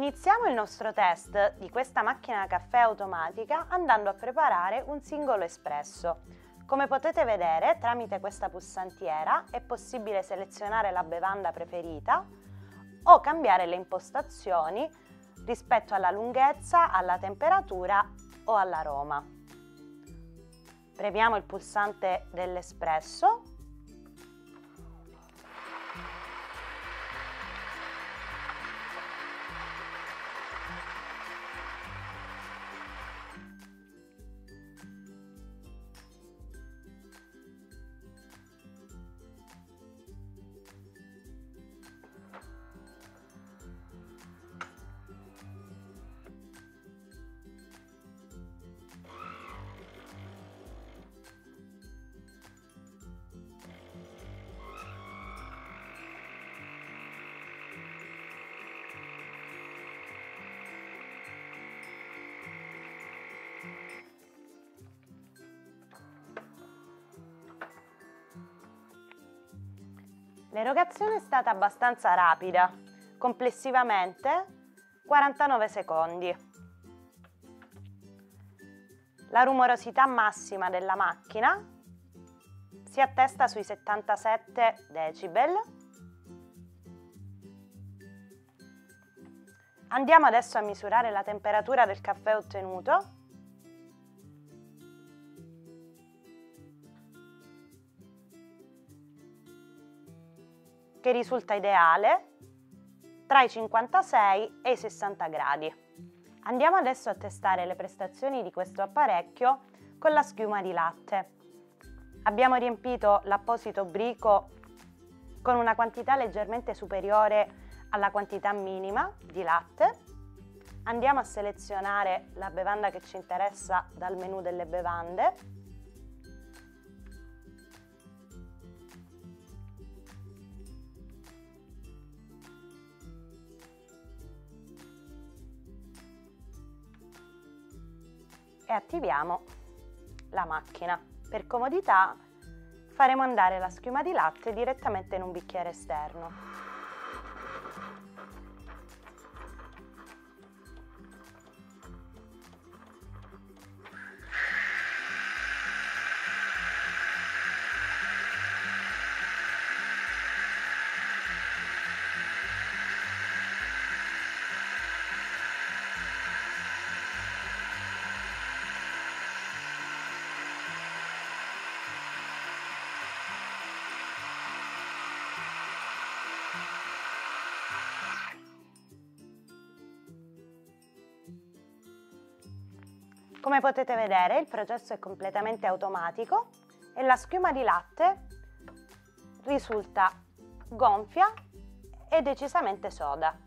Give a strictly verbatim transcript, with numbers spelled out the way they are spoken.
Iniziamo il nostro test di questa macchina da caffè automatica andando a preparare un singolo espresso. Come potete vedere, tramite questa pulsantiera è possibile selezionare la bevanda preferita o cambiare le impostazioni rispetto alla lunghezza, alla temperatura o all'aroma. Premiamo il pulsante dell'espresso. L'erogazione è stata abbastanza rapida, complessivamente quarantanove secondi. La rumorosità massima della macchina si attesta sui settantasette decibel. Andiamo adesso a misurare la temperatura del caffè ottenuto. Che risulta ideale tra i cinquantasei e i sessanta gradi. Andiamo adesso a testare le prestazioni di questo apparecchio con la schiuma di latte. Abbiamo riempito l'apposito brico con una quantità leggermente superiore alla quantità minima di latte. Andiamo a selezionare la bevanda che ci interessa dal menu delle bevande. E attiviamo la macchina. Per comodità faremo andare la schiuma di latte direttamente in un bicchiere esterno. Come potete vedere, il processo è completamente automatico e la schiuma di latte risulta gonfia e decisamente soda.